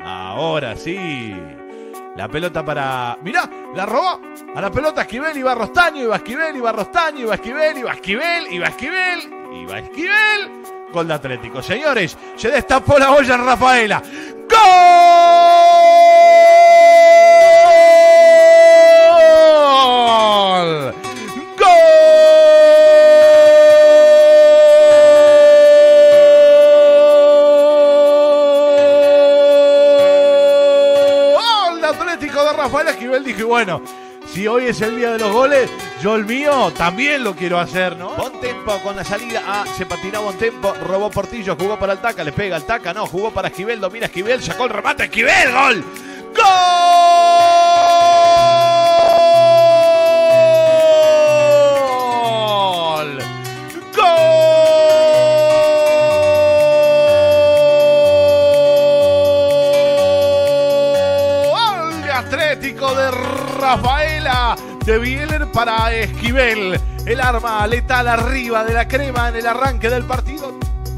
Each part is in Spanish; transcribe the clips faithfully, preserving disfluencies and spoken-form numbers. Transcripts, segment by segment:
Ahora sí. La pelota para... Mirá, la robó. A la pelota Esquivel, iba Rostaño, iba Esquivel, iba Rostaño, iba Esquivel, iba Esquivel, iba Esquivel, iba Esquivel. Gol de Atlético. Señores, se destapó la olla en Rafaela. ¡Gol! Rafael Esquivel, dije, bueno, si hoy es el día de los goles, yo el mío también lo quiero hacer, ¿no? Bontempo con la salida, ah, se patinó Bontempo, robó Portillo, jugó para el Taca, le pega al Taca, no, jugó para Esquivel, domina Esquivel, sacó el remate, Esquivel, gol, gol, gol. Atlético de Rafaela, de Bieler para Esquivel. El arma letal arriba de la crema en el arranque del partido.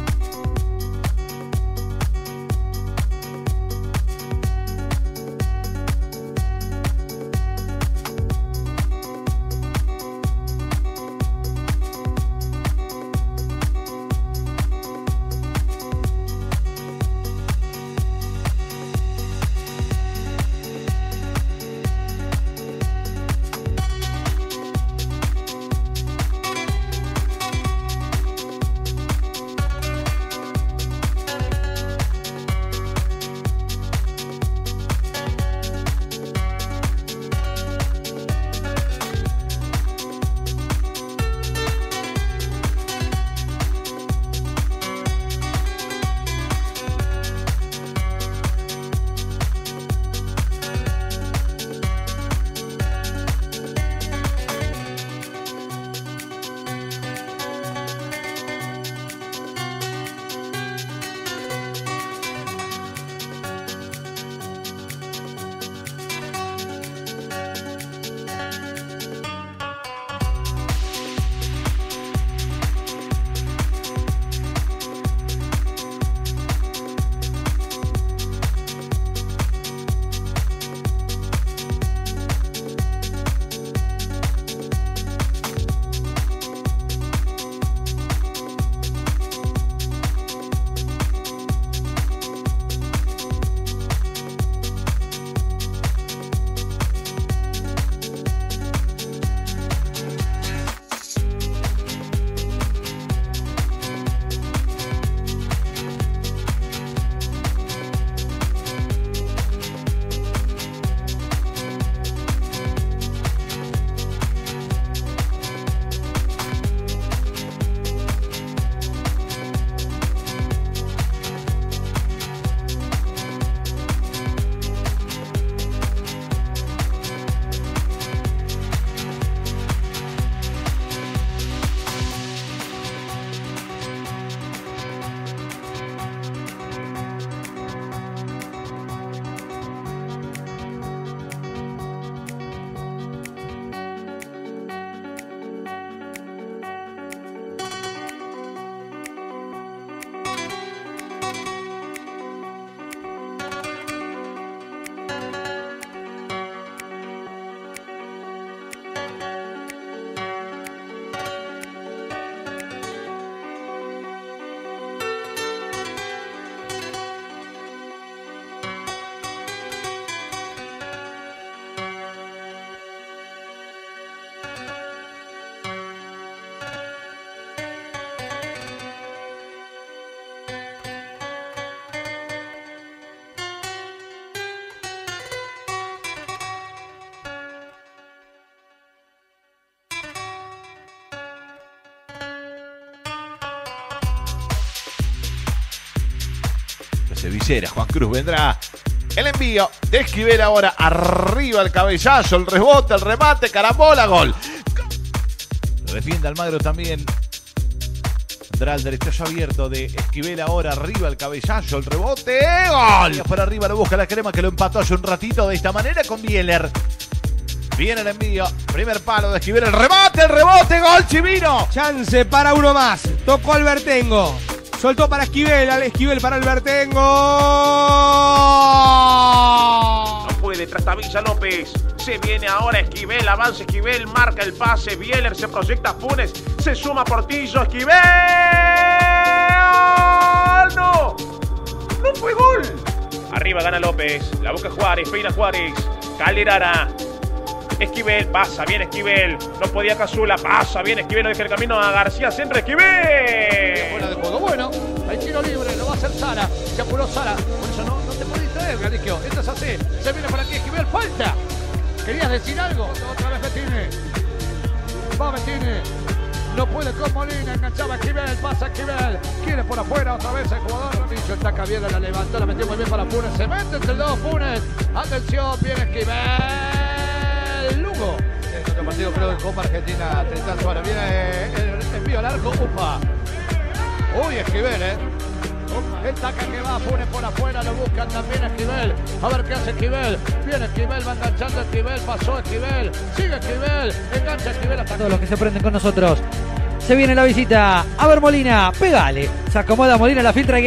Visera, Juan Cruz vendrá. El envío de Esquivel ahora arriba, el cabezazo, el rebote, el remate, carambola, gol. Lo defiende Almagro también. Vendrá el derechazo abierto de Esquivel ahora arriba, el cabezazo, el rebote, gol. Por arriba lo busca la crema que lo empató hace un ratito de esta manera con Bieler. Viene el envío, primer palo de Esquivel, el remate, el rebote, gol Chivino. Chance para uno más, tocó Albertengo. Soltó para Esquivel, al Esquivel para Albertengo. No puede, trastabilla López. Se viene ahora Esquivel, avanza Esquivel, marca el pase. Bieler, se proyecta Funes, se suma Portillo, Esquivel. ¡No! ¡No fue gol! Arriba gana López, la busca Juárez, peina Juárez. Calderara. Esquivel, pasa bien Esquivel. No podía Cazula, pasa bien Esquivel. No deja el camino a García, centro Esquivel. Fuera de juego, bueno, hay tiro libre, lo va a hacer Sara. Se apuró Sara, por eso no, no te puedes distraer, Galigio. Esto es así, se viene por aquí Esquivel, falta. ¿Querías decir algo? Otra vez Bettini. Va Bettini. No puede con Molina, enganchaba Esquivel, pasa Esquivel. Quiere por afuera otra vez el jugador. Ramillo está Cabiera, la levantó, la metió muy bien para Funes. Se mete entre dos Funes. Atención, viene Esquivel. Lugo. En otro partido creo que Copa Argentina, Tristan Suárez. Viene el envío al arco, upa. Uy, Esquivel, eh. El taca que va, Funes por afuera, lo buscan también Esquivel. A ver qué hace Esquivel. Viene Esquivel, va enganchando Esquivel, pasó Esquivel, sigue Esquivel, engancha Esquivel hasta todos los que se prenden con nosotros. Se viene la visita. A ver Molina, pegale. Se acomoda Molina, la filtra y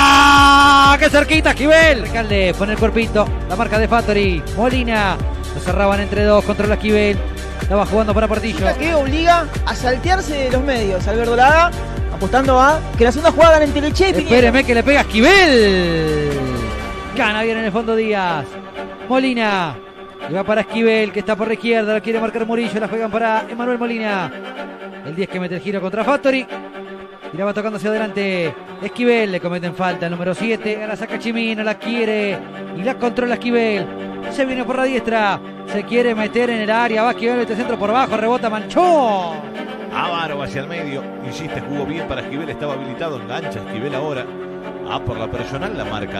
está. ¡Qué cerquita Esquivel! Recalde, pone el cuerpito. La marca de Fattori. Molina. Lo cerraban entre dos, controla Esquivel. Estaba jugando para Portillo. Que obliga a saltearse de los medios. Albert Dolaga apostando a que la segunda jugada gane entre Leche y Piñera. Espéreme que le pega Esquivel. Gana bien en el fondo Díaz. Molina. Y va para Esquivel, que está por la izquierda. La quiere marcar Murillo. La juegan para Emanuel Molina. El diez que mete el giro contra Fattori. Y la va tocando hacia adelante. Esquivel, le cometen falta el número siete. La saca Chimino, la quiere. Y la controla Esquivel. Se viene por la diestra. Se quiere meter en el área. Va Esquivel, este centro por abajo. Rebota Manchón. Avaro hacia el medio. Insiste, jugó bien para Esquivel. Estaba habilitado. Engancha Esquivel ahora. Ah, por la personal la marca.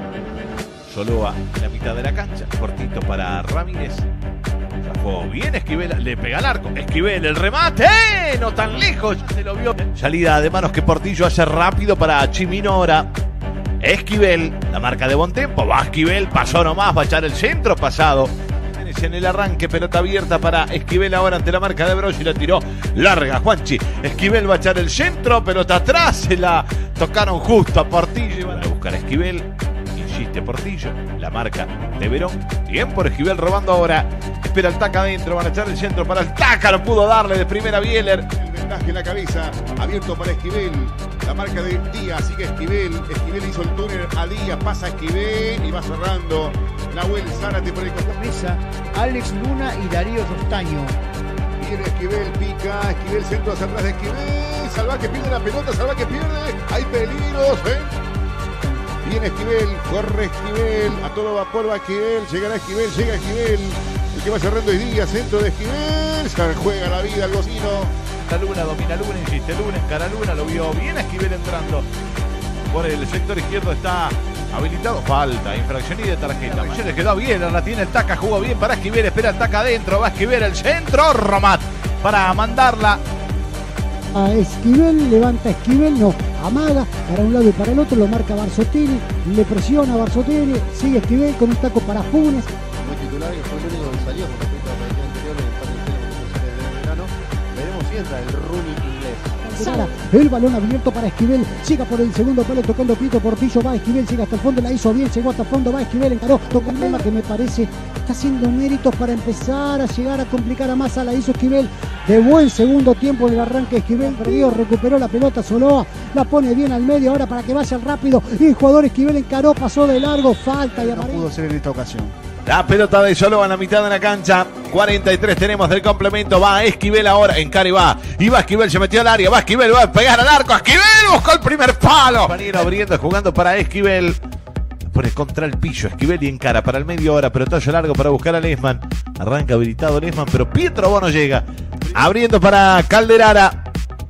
Solo a la mitad de la cancha. Cortito para Ramírez. Zafó bien Esquivel. Le pega al arco. Esquivel, el remate. No tan lejos. Se lo vio. Salida de manos que Portillo hace rápido para Chimino ahora. Esquivel. La marca de Bontempo. Va Esquivel. Pasó nomás. Va a echar el centro pasado. En el arranque, pelota abierta para Esquivel ahora ante la marca de Brogi, la tiró larga Juanchi. Esquivel va a echar el centro, pelota atrás, se la tocaron justo a Portillo y van a buscar a Esquivel. Insiste Portillo, la marca de Verón. Bien por Esquivel robando ahora. Espera el taca adentro, van a echar el centro para el taca, no pudo darle de primera Bieler. El vendaje en la cabeza, abierto para Esquivel. La marca de Díaz, sigue Esquivel. Esquivel hizo el túnel a Díaz, pasa Esquivel y va cerrando. Nahuel Zárate por el costado. Mesa, Alex Luna y Darío Rostaño. Viene Esquivel, pica, Esquivel, centro hacia atrás de Esquivel. Salva que pierde la pelota, Salva que pierde. Hay peligros, ¿eh? Viene Esquivel, corre Esquivel, a todo vapor va Esquivel, llegará Esquivel, llega Esquivel. El que va cerrando es Díaz, centro de Esquivel. Se juega la vida el bocino. La Luna domina Luna, insiste Luna, encara Luna, lo vio bien Esquivel entrando. Por el sector izquierdo está habilitado. Falta, infracción y de tarjeta. Le quedó bien, la tiene el taca, jugó bien para Esquivel, espera el taca adentro, va Esquivel el centro, Romat para mandarla. A Esquivel, levanta Esquivel, no, amaga para un lado y para el otro, lo marca Barzottini, le presiona a Barzottini, sigue Esquivel con un taco para Funes. Muy titular y fue el único que salió con respecto a la partida anterior en el partido de verano. Veremos si entra el Rooney inglés. El balón abierto para Esquivel, llega por el segundo palo tocando Pito Portillo, va Esquivel, llega hasta el fondo, la hizo bien, llegó hasta el fondo, va Esquivel, encaró, tocó un tema que me parece está haciendo méritos para empezar a llegar a complicar a Massa, la hizo Esquivel, de buen segundo tiempo en el arranque. Esquivel perdió, recuperó la pelota, Soloa la pone bien al medio ahora para que vaya rápido, y el jugador Esquivel encaró, pasó de largo, falta y amarilla. No pudo ser en esta ocasión. La pelota de Soloa en la mitad de la cancha. cuarenta y tres tenemos del complemento. Va Esquivel ahora. Encara y va. Y va Esquivel, se metió al área. Va Esquivel, va a pegar al arco. Esquivel buscó el primer palo. Compañero abriendo, jugando para Esquivel. Pone contra el pillo. Esquivel y encara para el medio hora. Pelotazo largo para buscar a Lesman. Arranca habilitado Lesman, pero Pietro Bono llega. Abriendo para Calderara.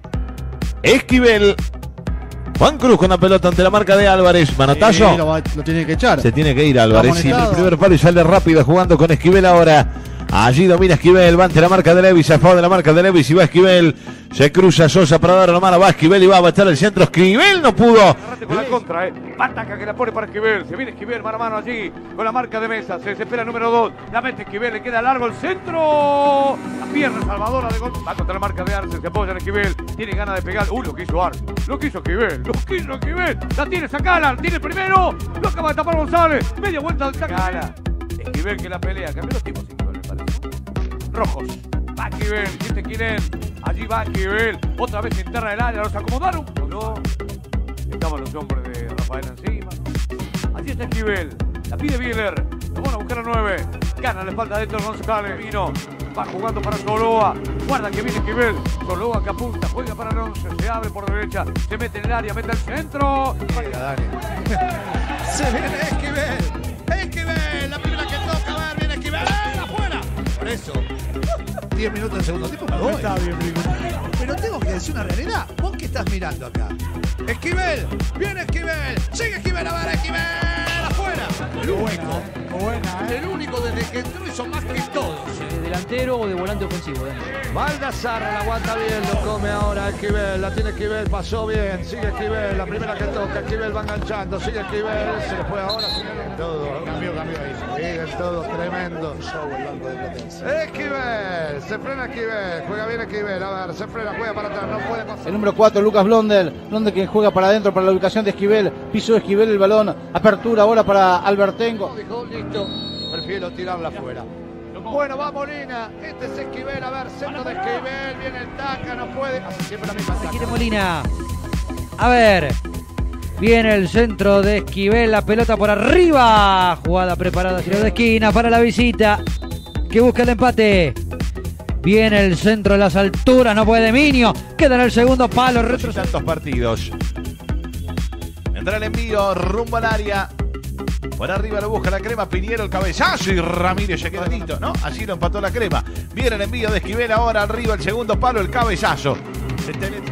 Esquivel. Juan Cruz con la pelota ante la marca de Álvarez. Manotazo. Sí, lo, va, lo tiene que echar. Se tiene que ir Álvarez. Sí, el primer palo y sale rápido jugando con Esquivel ahora. Allí domina Esquivel, va ante la marca de Levis, se fue de la marca de Levis y va Esquivel. Se cruza Sosa para dar la mano, va Esquivel y va a batir el centro. Esquivel no pudo. Agarrate con la contra, eh. Ataca que la pone para Esquivel. Se viene Esquivel mano a mano allí con la marca de Mesa. Se desespera el número dos. La mete Esquivel, le queda largo el centro. La pierna salvadora de gol. Va contra la marca de Arce, se apoya en Esquivel. Tiene ganas de pegar. Uy, lo que hizo Arce. Lo que hizo Esquivel. Lo que hizo Esquivel. La tiene Sacala. La tiene primero. Lo acaba de tapar González. Media vuelta al Sacala. Esquivel que la pelea. Cambió los tipos, Esquivel, me parece. Rojos. Va Esquivel. Siente Quirén. Allí va Esquivel. Otra vez interna del área. Los acomodaron. No. Estaban los hombres de Rafael encima. Allí está Esquivel. La pide Bieler. Lo van a buscar a nueve. Gana la espalda dentro González. Vino. Va jugando para Soloa. Guarda que viene Esquivel. Soloa que apunta. Juega para Alonso. Se abre por derecha. Se mete en el área. Mete al centro. Se viene Esquivel. Esquivel. La primera que toca. A ver, viene Esquivel. ¡Afuera! Por eso. diez minutos del segundo tiempo. Me voy. Está bien, pero tengo que decir una realidad. ¿Vos qué estás mirando acá? Esquivel. Viene Esquivel. Sigue Esquivel. A ver, Esquivel. Afuera. El único. Buena, ¿eh? El único desde que entró hizo más que todos. ¿De delantero o de volante ofensivo? ¿eh? Baldassarre la aguanta bien, lo come ahora Esquivel, la tiene Esquivel, pasó bien, sigue Esquivel, la primera que toca, Esquivel va enganchando, sigue Esquivel, se le fue ahora, todo, cambió, cambió ahí, sigue todo tremendo. Esquivel, se frena Esquivel, juega bien Esquivel, a ver, se frena, juega para atrás, no puede pasar. El número cuatro, Lucas Blondel, Blondel que juega para adentro, para la ubicación de Esquivel, piso de Esquivel el balón, apertura ahora para Albertengo. Dijo, listo, prefiero tirarla afuera. Bueno, va Molina, este es Esquivel, a ver, centro de Esquivel, viene el taca, no puede, así siempre la misma taca. Quiere Molina. A ver, viene el centro de Esquivel, la pelota por arriba. Jugada preparada, tiro de esquina para la visita, que busca el empate. Viene el centro de las alturas, no puede Minio. Queda en el segundo palo, retrocede. Tantos partidos. Entra el envío, rumbo al área. Por arriba lo busca la Crema, Piñero el cabezazo y Ramírez se queda quedito, ¿no? Así lo empató la Crema. Viene el envío de Esquivel ahora arriba, el segundo palo, el cabezazo.